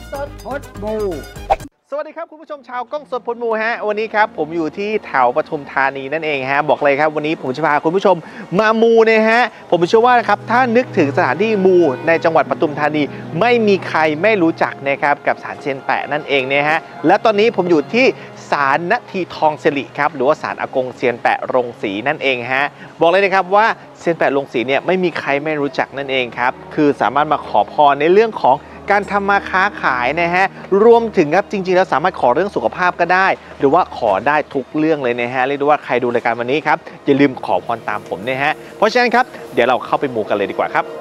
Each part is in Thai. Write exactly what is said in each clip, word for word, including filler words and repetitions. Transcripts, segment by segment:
สดพดมูสวัสดีครับคุณผู้ชมชาวกล้องสดพดมูฮะวันนี้ครับผมอยู่ที่แถวปทุมธานีนั่นเองฮะบอกเลยครับวันนี้ผมจะพาคุณผู้ชมมามูนะฮะผมเชื่อว่านะครับถ้านึกถึงสถานที่มูในจังหวัดปทุมธานีไม่มีใครไม่รู้จักนะครับกับศาลเซียนแปะนั่นเองเนี่ยฮะและตอนนี้ผมอยู่ที่ศาลนาทีทองสิริครับหรือว่าศาลอากงเซียนแปะโรงสีนั่นเองฮะบอกเลยนะครับว่าเซียนแปะโรงสีเนี่ยไม่มีใครไม่รู้จักนั่นเองครับคือสามารถมาขอพรในเรื่องของการทำมาค้าขายนะฮะรวมถึงครับจริงๆแล้วสามารถขอเรื่องสุขภาพก็ได้หรือว่าขอได้ทุกเรื่องเลยนะฮะเรียกได้ว่าใครดูรายการวันนี้ครับอย่าลืมขอพรตามผมนะฮะเพราะฉะนั้นครับเดี๋ยวเราเข้าไปมูกันเลยดีกว่าครับ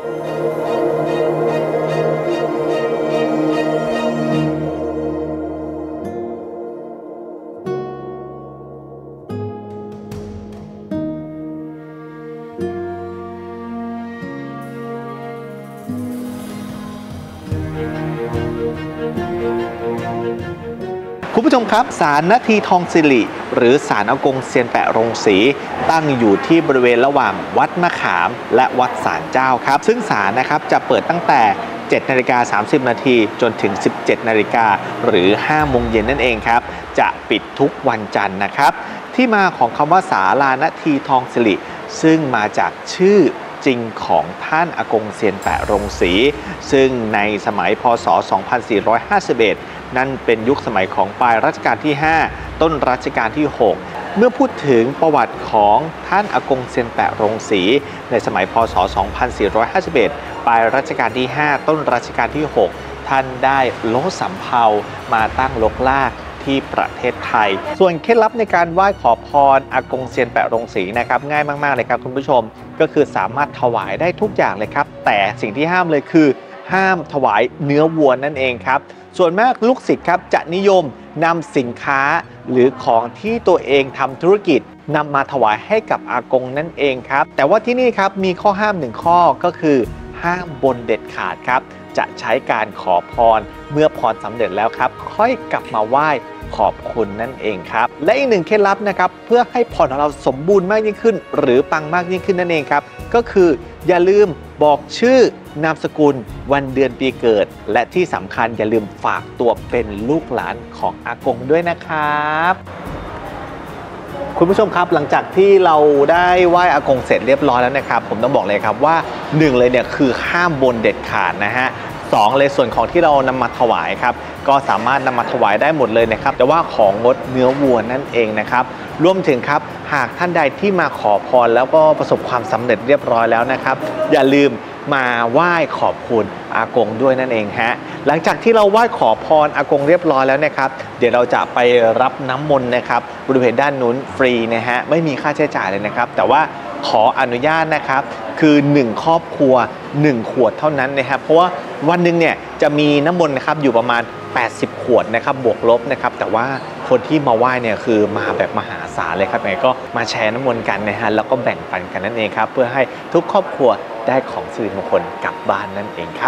คุณผู้ชมครับศาลนาทีทองสิริหรือศาลอากงเซียนแปะโรงสีตั้งอยู่ที่บริเวณระหว่างวัดมะขามและวัดศาลเจ้าครับซึ่งศาลนะครับจะเปิดตั้งแต่เจ็ดนาฬิกาสามสิบนาทีจนถึงสิบเจ็ดนาฬิกาหรือห้าโมงเย็นนั่นเองครับจะปิดทุกวันจันทร์นะครับที่มาของคำว่าศาลานาทีทองสิริซึ่งมาจากชื่อจริงของท่านอากงเซียนแปะโรงสีซึ่งในสมัยพ.ศ. สองพันสี่ร้อยห้าสิบเอ็ดนั่นเป็นยุคสมัยของปลายรัชกาลที่ห้าต้นรัชกาลที่หกเมื่อพูดถึงประวัติของท่านอากงเซียนแปะโรงสีในสมัยพ.ศ. สองพันสี่ร้อยห้าสิบเอ็ดปลายรัชกาลที่ห้าต้นรัชกาลที่หกท่านได้โลสำเภามาตั้งลกลากที่ประเทศไทยส่วนเคล็ดลับในการไหว้ขอพรอากงเซียนแปะโรงสีนะครับง่ายมากๆเลยครับคุณผู้ชมก็คือสามารถถวายได้ทุกอย่างเลยครับแต่สิ่งที่ห้ามเลยคือห้ามถวายเนื้อวัวนั่นเองครับส่วนมากลูกศิษย์ครับจะนิยมนำสินค้าหรือของที่ตัวเองทำธุรกิจนำมาถวายให้กับอากงนั่นเองครับแต่ว่าที่นี่ครับมีข้อห้ามหนึ่งข้อก็คือห้ามบนเด็ดขาดครับจะใช้การขอพรเมื่อพรสำเร็จแล้วครับค่อยกลับมาไหว้ขอบคุณนั่นเองครับและอีกหนึ่งเคล็ดลับนะครับเพื่อให้พรของเราสมบูรณ์มากยิ่งขึ้นหรือปังมากยิ่งขึ้นนั่นเองครับก็คืออย่าลืมบอกชื่อนามสกุลวันเดือนปีเกิดและที่สำคัญอย่าลืมฝากตัวเป็นลูกหลานของอากงด้วยนะครับคุณผู้ชมครับหลังจากที่เราได้ไหว้อากงเสร็จเรียบร้อยแล้วนะครับผมต้องบอกเลยครับว่าหนึ่งเลยเนี่ยคือห้ามบนเด็ดขาดนะฮะสองเลยส่วนของที่เรานำมาถวายครับก็สามารถนำมาถวายได้หมดเลยนะครับแต่ว่าของงดเนื้อวัวนั่นเองนะครับรวมถึงครับหากท่านใดที่มาขอพรแล้วก็ประสบความสำเร็จเรียบร้อยแล้วนะครับอย่าลืมมาไหว้ขอบคุณอากงด้วยนั่นเองฮะหลังจากที่เราไหว้ขอพรอากงเรียบร้อยแล้วนะครับเดี๋ยวเราจะไปรับน้ำมนต์นะครับบริเวณด้านนู้นฟรีนะฮะไม่มีค่าใช้จ่ายเลยนะครับแต่ว่าขออนุญาตนะครับคือหนึ่งครอบครัวหนึ่งขวดเท่านั้นนะครับเพราะว่าวันหนึ่งเนี่ยจะมีน้ำมนต์นะครับอยู่ประมาณแปดสิบขวดนะครับบวกลบนะครับแต่ว่าคนที่มาไหว้เนี่ยคือมาแบบมหาศาลเลยครับไงก็มาแชร์น้ำมนต์กันนะฮะแล้วก็แบ่งปันกันนั่นเองครับเพื่อให้ทุกครอบครัวได้ของสิริมงคลกลับบ้านนั่นเองครับ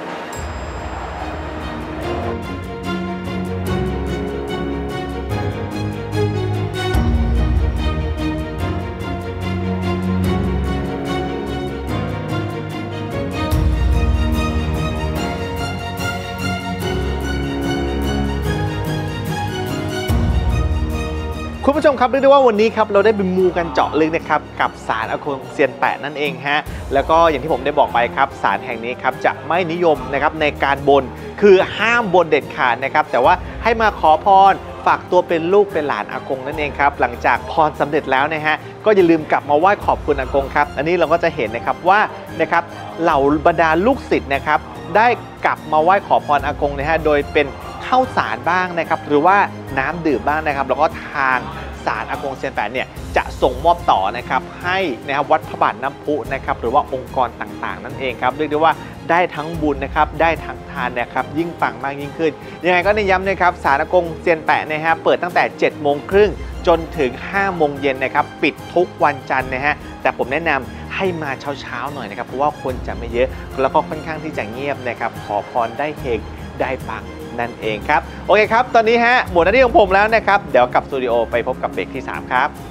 คุณผู้ชมครับเรียกได้ว่าวันนี้ครับเราได้ไปมูกันเจาะลึกนะครับกับศาลอากงเซียนแปะนั่นเองฮะแล้วก็อย่างที่ผมได้บอกไปครับศาลแห่งนี้ครับจะไม่นิยมนะครับในการบนคือห้ามบนเด็ดขาดนะครับแต่ว่าให้มาขอพรฝากตัวเป็นลูกเป็นหลานอากงนั่นเองครับหลังจากพรสำเร็จแล้วนะฮะก็อย่าลืมกลับมาไหว้ขอบคุณอากงครับอันนี้เราก็จะเห็นนะครับว่านะครับเหล่าบรรดาลูกศิษย์นะครับได้กลับมาไหว้ขอพรอากงนะฮะโดยเป็นข้าวสารบ้างนะครับหรือว่าน้ำดื่มบ้างนะครับแล้วก็ทางศาลอากงเซียนแปะเนี่ยจะส่งมอบต่อนะครับให้นะครับวัดพระบาทน้ำพุนะครับหรือว่าองค์กรต่างๆนั่นเองครับเรียกได้ว่าได้ทั้งบุญนะครับได้ทั้งทานนะครับยิ่งปังมากยิ่งขึ้นยังไงก็ในย้ำนะครับศาลอากงเซียนแปะนะฮะเปิดตั้งแต่เจ็ดโมงครึ่งจนถึงห้าโมงเย็นนะครับปิดทุกวันจันทร์นะฮะแต่ผมแนะนำให้มาเช้าๆหน่อยนะครับเพราะว่าคนจะไม่เยอะแล้วก็ค่อนข้างที่จะเงียบนะครับขอพรได้เฮงได้ปังนั่นเองครับโอเคครับตอนนี้ฮะหมดหน้าที่ของผมแล้วนะครับเดี๋ยวกลับสตูดิโอไปพบกับเบรกที่สามครับ